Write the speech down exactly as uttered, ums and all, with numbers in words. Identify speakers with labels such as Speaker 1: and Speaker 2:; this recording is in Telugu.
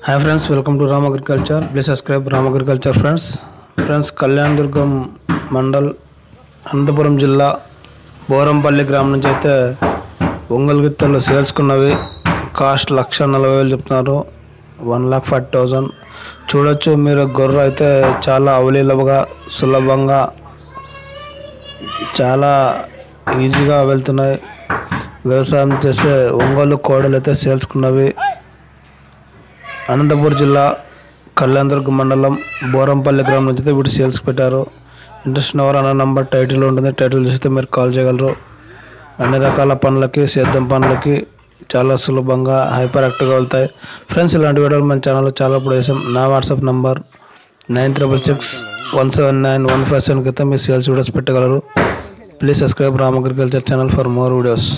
Speaker 1: Hi friends, welcome to Ram Agriculture. Please subscribe Ram Agriculture friends. Friends, Kalyan Durgam Mandal, Anantapuram జిల్లా బోరంపల్లి గ్రామం నుంచి అయితే ఒంగోలు గిత్తలు సేల్స్కున్నవి కాస్ట్ లక్ష నలభై వేలు చెప్తున్నారు. వన్ లాక్ ఫార్టీ థౌజండ్ చూడొచ్చు. మీరు గొర్రె అయితే చాలా అవలీలబుగా సులభంగా చాలా ఈజీగా వెళ్తున్నాయి. వ్యవసాయం చేసే ఒంగోలు కోడలు అయితే సేల్స్కున్నవి. అనంతపురం జిల్లా కళ్యాణదుర్గం మండలం బోరంపల్లి గ్రామం నుంచి అయితే వీటి సేల్స్ పెట్టారు. ఇంట్రెస్ట్ ఉన్నవారు అన్న నంబర్ టైటిల్ ఉంటుంది. టైటిల్ చూస్తే మీరు కాల్ చేయగలరు. అన్ని రకాల పనులకి సేద్యం పనులకి చాలా సులభంగా హైపర్ యాక్టివ్గా వెళ్తాయి. ఫ్రెండ్స్, ఇలాంటి వీడియోలు మన ఛానల్లో చాలా ఇప్పుడు వేసాం. నా WhatsApp number nine triple six one seven nine one five సెవెన్కి అయితే మీరు సేల్స్ వీడియోస్ పెట్టగలరు. Please subscribe Ram agriculture channel for more videos.